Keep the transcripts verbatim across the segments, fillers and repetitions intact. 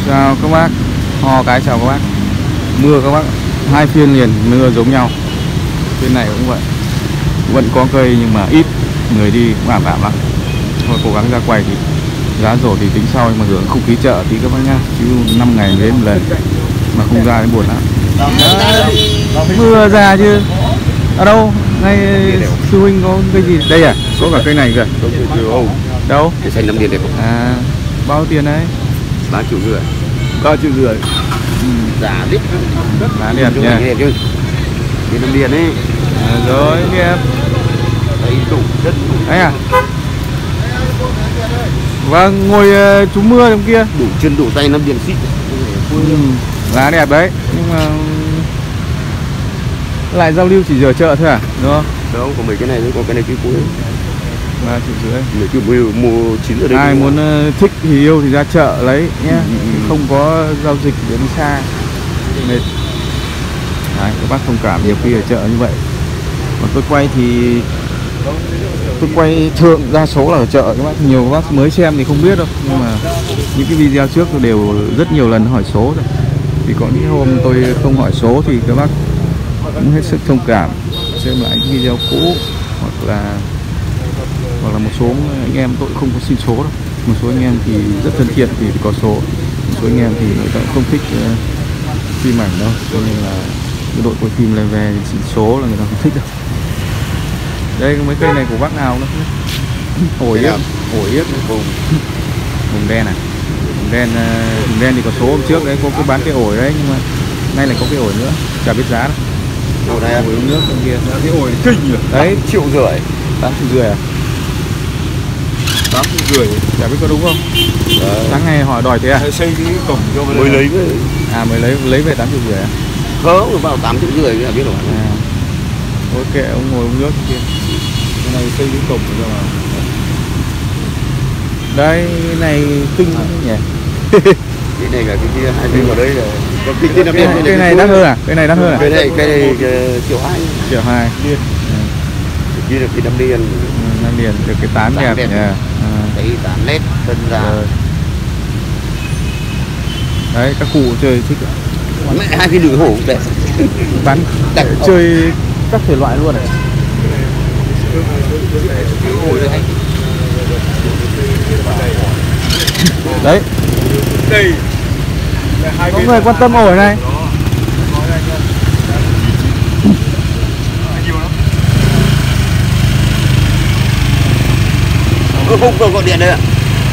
Chào các bác, ho cái chào các bác. Mưa các bác, hai phiên liền mưa giống nhau. Phiên này cũng vậy, vẫn có cây nhưng mà ít, người đi cũng ảm ảm lắm. Thôi cố gắng ra quay thì giá rổ thì tính sau, nhưng mà hưởng không khí chợ tí các bác nhá. Chứ năm ngày đến một lần mà không ra thì buồn lắm. Mưa ra chứ. Ở đâu? Ngay sư huynh có cây gì? Đây à? Có cả cây này kìa. Đâu? Cây xanh năm điền đẹp không? À, bao tiền đấy? Ba triệu rưỡi. Ba triệu rưỡi. Ừ. Giá đẹp. Lá đẹp nha. Đẹp chứ. Cây năm điền ấy. À, rồi đẹp. Đấy đủ chất. Đấy à? Vâng, ngồi uh, trú mưa trong kia. Đủ chân đủ tay năm điền xịn. Ừ, lá đẹp đấy, nhưng mà lại giao lưu chỉ giờ chợ thôi à, đúng không? Đâu, có mấy cái này, có cái này cái cuối. Ba triệu rưỡi. Mấy cái mua mua chín ở đây. Ai muốn uh, thích thì yêu thì ra chợ lấy nhé, ừ, ừ, ừ. Không có giao dịch đến xa. Mệt. Đấy, các bác thông cảm nhiều khi ở chợ như vậy. Còn tôi quay thì tôi quay thượng đa số là ở chợ các bác, nhiều các bác mới xem thì không biết đâu, nhưng mà những cái video trước tôi đều rất nhiều lần hỏi số rồi. Thì có những hôm tôi không hỏi số thì các bác cũng hết sức thông cảm, xem lại những video cũ, hoặc là hoặc là một số anh em tôi không có xin số đâu. Một số anh em thì rất thân thiện thì có số, một số anh em thì người ta cũng không thích uh, phim ảnh đâu, cho nên là cái đội quay phim lên về xin số là người ta không thích đâu. Đây mấy cây này của bác nào nữa? Ổi yếc, ổi yếc vùng vùng đen này, vùng đen, vùng đen thì có số hôm trước đấy có cái bán cái ổi đấy, nhưng mà nay lại có cái ổi nữa, chả biết giá đâu. Ổi này, ổi uống nước bên kia, cái ổi kinh nhỉ? Đấy, triệu rưỡi, tám triệu rưỡi à? Tám triệu rưỡi, chả biết có đúng không? Đấy. Sáng ngày hỏi đòi thế à? Xây cái cổng cho mới lấy về. À mới lấy lấy về tám triệu rưỡi à? Không, vào tám triệu rưỡi là biết rồi. À. Ôi kệ ông ngồi uống nước kia. Cái này xây cái cổng rồi mà. Đây, cái này kinh à. Nhỉ? Cái này là cái kia, hai bên vào đây là cái kia năm cái, cái này đắt hơn à? Cái này đắt hơn à? Cái này cái này triệu hai. Triệu hai. Điền. Cái kia được cái năm điền. Năm điền được cái tán đẹp nhỉ. À. Đấy tán nét thân ra. Đấy, các cụ chơi thích. Mẹ hai cái đường hổ đẹp. Bán đẹp chơi các thể loại luôn này. Đấy. Đây. Có người quan tâm ổi này. Không không gọi điện đây ạ.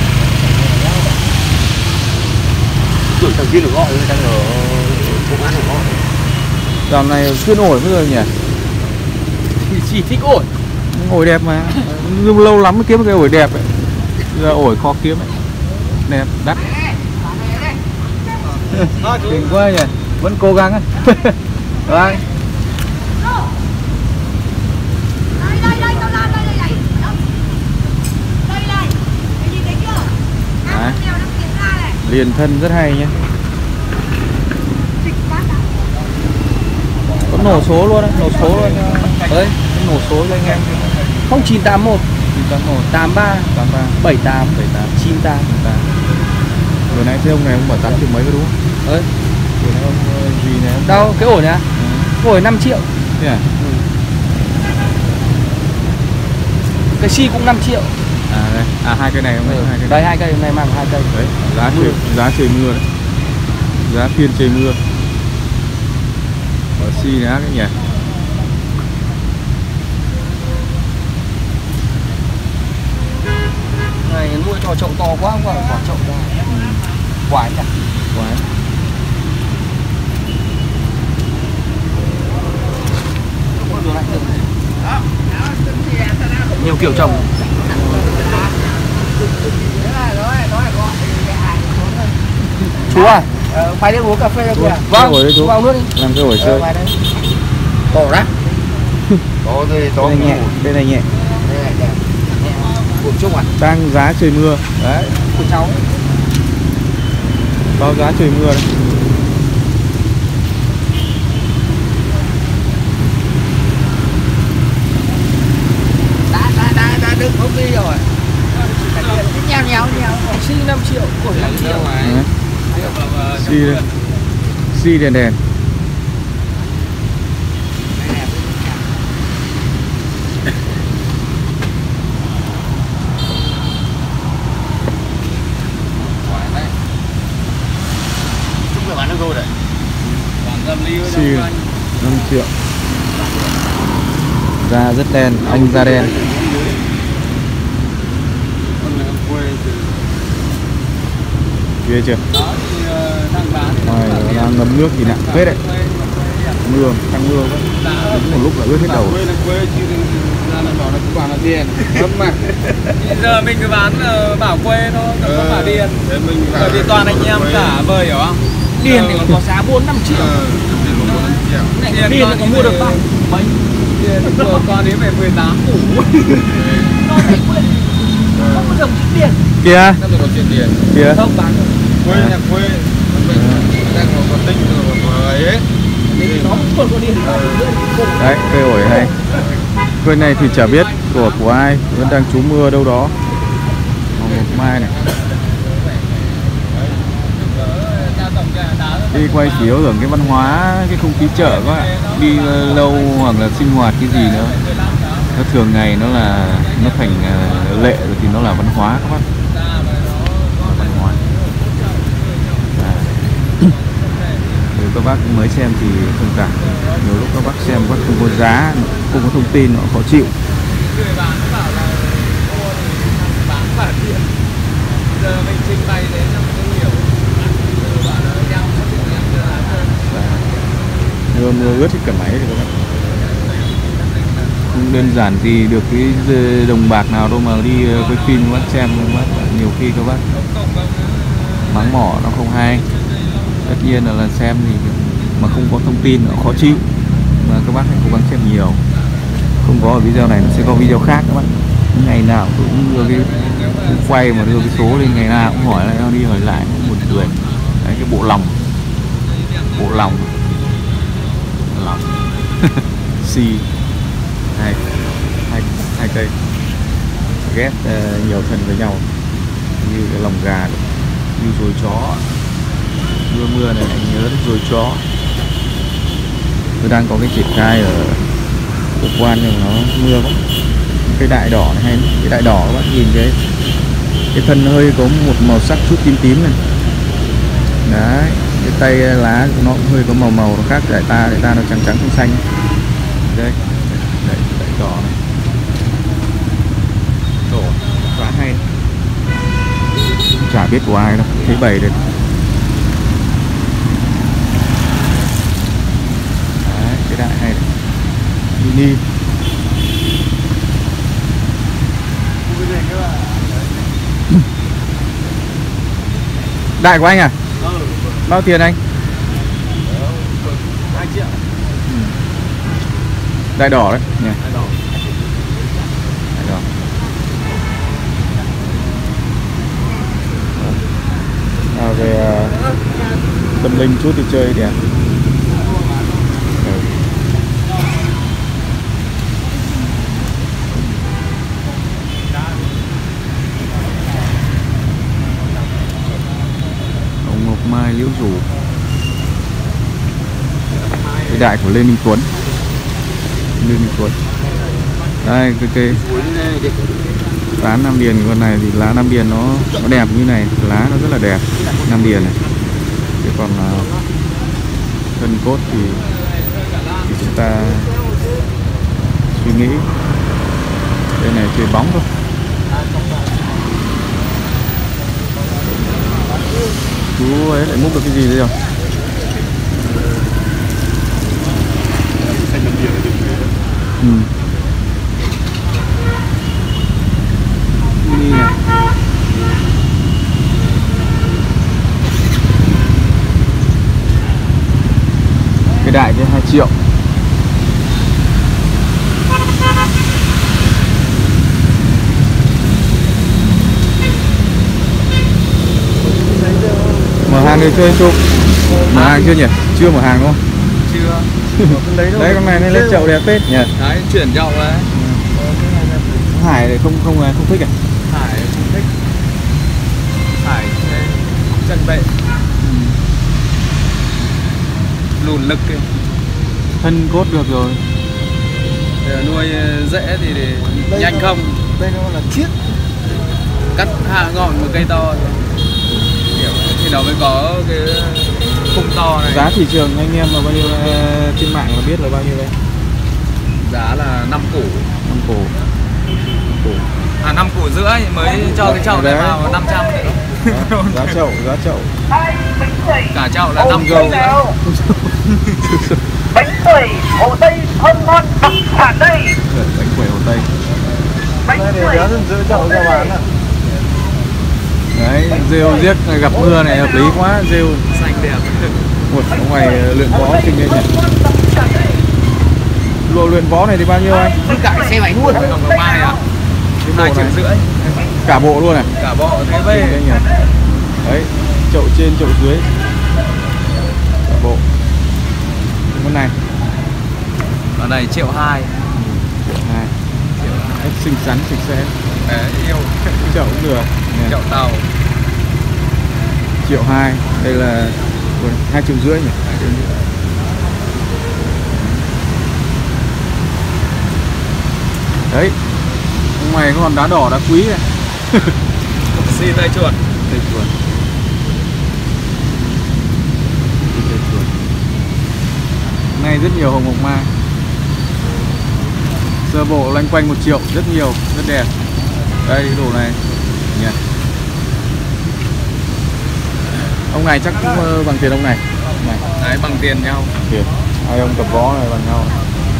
Tuổi thằng kia nó gọi đang ở công an nó gọi. Dạo này chuyên ổi bây giờ nhỉ? Thì chỉ thích ổi. Ổi đẹp mà. Nhưng lâu lắm mới kiếm cái ổi đẹp ấy. Giờ ổi khó kiếm ấy. Đẹp, đắt. Đỉnh quá nhỉ? Vẫn cố gắng ấy. Đấy. Đấy. Liền thân rất hay nhé. Có nổ số luôn đấy, nổ số luôn. Đấy, nổ số cho anh em. không chín tám một chín tám một tám ba tám ba bảy tám bảy tám chín tám. Vừa nãy thấy ông này ông bảo tám triệu mấy có đúng không? Đấy. Vừa nãy ông gì này ông... Đâu, cái ổi này à? Ừ. Ổi năm triệu. Thế à? Ừ. Cái si cũng năm triệu. À đây, à hai cây này ông ừ. hai cây. Đây hai cây, hôm nay mang hai cây. Đấy, giá trời, giá trời mưa đấy. Giá phiên trời mưa. Ở si này cái nhỉ? Này nuôi cho chậu to quá không phải quả chậu to. Quái nhỉ? Quái. Nhiều kiểu trồng. Chú à? Ờ, phải đi uống cà phê không kìa? Vâng, chú vào nước đi. Làm cái ổi chơi. Cổ đó. Có gì to Bên này nhẹ, bên này nhẹ. Đây này, nhẹ. Của chung à? Đang giá trời mưa. Đấy, của cháu. bao giá trời mưa đấy. Đã, đã, đã, đã được không đi rồi. Nhèo nhèo nhèo. Xi năm triệu, của năm triệu. Ừ. Xi đây. Xi đèn đèn. Bán được rồi đấy. Xi năm triệu. Da rất đen, anh da đen. Ghê chưa? Ngoài đang ngấm nước thì nặng phết đấy. Mưa, tăng mưa quá. Đúng một lúc là ướt hết đầu. Bây giờ mình cứ bán bảo quê thôi, không có bảo điền. Bởi vì toàn anh em cả bơi hiểu không? Điền thì còn có giá bốn năm triệu. Điền thì có mua được bao mấy? Điền vừa con đến về mười tám củ. Nó phải quên. Không có đồng tiền điền. Kìa. Kìa. Không bán được. Quê nhà quê. Đang còn tinh rồi ấy. Nó còn có điền. Đấy, cây ổi hay. Cây này thì chả biết của của ai, vẫn đang trú mưa đâu đó. Màu một mai này. Đi quay chủ yếu hưởng cái văn hóa, cái không khí chợ các bạn. Đi lâu hoặc là sinh hoạt cái gì nữa. Nó thường ngày nó là nó thành uh, lệ rồi thì nó là văn hóa các bác. Văn hóa. Nếu các bác mới xem thì thông cảm. Nhiều lúc các bác xem các bác không có giá, không có thông tin, nó khó chịu. Mưa mưa ướt hết cả máy rồi các bạn. Không đơn giản gì được cái đồng bạc nào đâu mà đi quay phim các bác xem các bác. Nhiều khi các bác mắng mỏ nó không hay. Tất nhiên là, là xem thì mà không có thông tin nó khó chịu. Mà các bác hãy cố gắng xem nhiều. Không có ở video này nó sẽ có video khác các bác. Ngày nào cũng đưa cái cũng quay mà đưa cái số lên, ngày nào cũng hỏi lại nó đi hỏi lại, buồn cười. Đấy, cái bộ lòng. Bộ lòng. Lòng. Xi hai hai hai cây ghép uh, nhiều thân với nhau như cái lòng gà, như rồi chó. Mưa mưa này anh nhớ đến rồi chó. Tôi đang có cái triển khai ở cơ quan nhưng nó mưa quá. Cái đại đỏ này hay, cái đại đỏ các bạn nhìn cái cái thân nó hơi có một màu sắc chút tím tím này. Đấy, cái tay lá của nó cũng hơi có màu màu nó khác đại ta, đại ta nó trắng trắng xanh xanh. Đây, đây, đại đỏ này. Đỏ, quá hay. Chả biết của ai đâu, thấy bày đây. Đấy, cái đại hay này. Mini. Đại của anh à? Ừ. Bao tiền anh? hai triệu. Ừ. Đại đỏ đấy nhỉ? Đại đỏ. Đại đỏ. À, về uh, tâm linh chút thì chơi đẹp. Ừ. Ngọc Mai, liễu rủ. Cái đại của Lê Minh Tuấn. Lê Minh Tuấn. Đây cái cây lá Nam Điền, con này thì lá Nam Điền nó nó đẹp như này, lá nó rất là đẹp. Nam Điền này. Thế còn uh, thân cốt thì, thì chúng ta suy nghĩ. Đây này chơi bóng thôi. Chú ấy lại múc được cái gì đây rồi? Ừ. Mini này. Cái đại cái hai triệu. Mở hàng thì chơi chụp. Mở hàng chưa nhỉ? Chưa mở hàng đúng không? Chưa. Đấy con này nó lên chậu đẹp phết nhỉ? Đấy, chuyển chậu đấy. Hải thì không không không thích à? Hải không thích. Hải chân bệ. Ừ. lùn lực kìa. Thân cốt được rồi. Để nuôi dễ thì để Đây nhanh nó- không. Đây nó là chiết. Cắt hạ ngọn một cây to rồi. Kiểu thì nó mới có cái khung to này. Giá thị trường anh em là bao nhiêu, ờ, trên mạng là biết là bao nhiêu đấy? Giá là năm củ. Năm củ. Năm củ. À năm củ rưỡi mới cho cái chậu này Đấy. vào năm trăm nữa. Đó, giá chậu, giá chậu. Cả chậu là năm Ôi gầu trời nữa. ơi. Bánh quẩy Hồ Tây thơm ngon đặc sản đây. Đấy, bánh quẩy Hồ Tây. Bánh Đây để quẩy giá giữ chậu ra bán ạ. Đấy, rêu riếc này gặp mưa này hợp lý quá, rêu. Xanh đẹp. Ui, ở ngoài luyện võ kinh lên nhỉ. Lộ luyện võ này thì bao nhiêu anh? cả xe máy luôn. Hồng Ngọc Mai à? Cái bộ Hai triệu này. rưỡi. Cả bộ luôn này. Cả bộ thế Kinh về. đấy nhỉ. Đấy, chậu trên, chậu dưới. Cả bộ. Con này. Ở này triệu hai. Này. Rất xinh xắn, sạch sẽ. Đấy, yêu. Chậu cũng được. Nè, Chậu tàu. triệu hai. Đây là ui, hai triệu rưỡi nhỉ. Hai triệu rưỡi. Đấy. Ngoài có hòn đá đỏ, đá quý này. Xi tay chuột. Đây chuột. Đây chuột. Hôm nay rất nhiều hồng ngọc mai. Sơ bộ loanh quanh một triệu, rất nhiều, rất đẹp. Đây cái đồ này nhỉ. Ông này chắc cũng ờ, bằng tiền ông này. Ông này Đấy bằng tiền nhau. tiền. Hai ông tập võ này bằng nhau.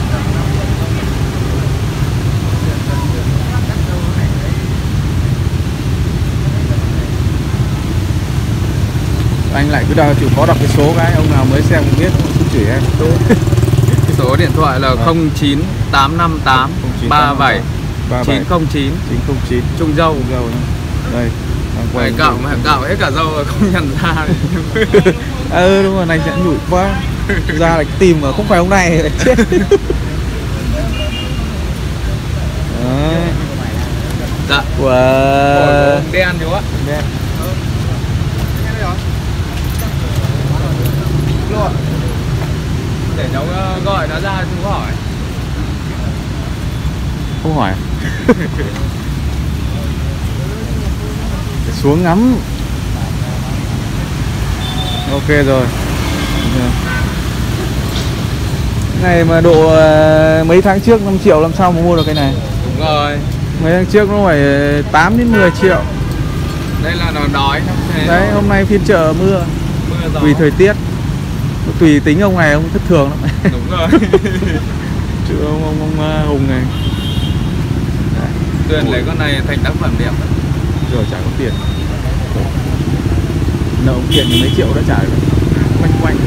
Anh lại cứ đọc, chịu khó đọc cái số cái, ông nào mới xem không biết không chửi em. Số điện thoại là không chín tám năm tám ba bảy chín không chín. chín không chín. Trung Dâu. Trung Dâu nhá. Đây. Đang Phải quay cạo mà cạo hết cả dâu rồi không nhận ra. ừ đúng rồi, này sẽ nhủi quá. Ra lại tìm mà không phải ông này lại chết. Đấy. Dạ. Wow. Ôi, đen chú ạ. Đen. Để cháu ờ, gọi nó ra chú hỏi. Không hỏi. Xuống ngắm. Ok rồi. Cái này mà độ ờ, mấy tháng trước năm triệu làm sao mà mua được cái này. Đúng rồi. Mấy tháng trước nó phải tám đến mười triệu. Đây là nó đói. Đấy, hôm nay phiên chợ mưa. Mưa gió. Tùy thời tiết. Tùy tính ông này, ông thất thường lắm. Đúng rồi. Chứ ông, ông, ông uh, Hùng này. Đấy. Tuyên lấy con này thành tác phẩm đẹp. Rồi chả có tiền. Nợ ông tiền thì mấy triệu đã trả được. Quanh quanh.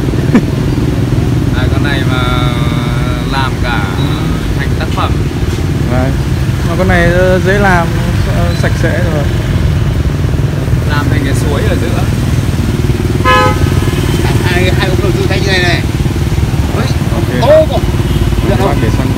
À, con này mà làm cả thành tác phẩm. Đấy. Mà con này dễ làm, sạch sẽ rồi. Làm thành cái suối ở giữa. Hai hai ông đầu tư thay như này này. Ok. Ô, Bác để xăng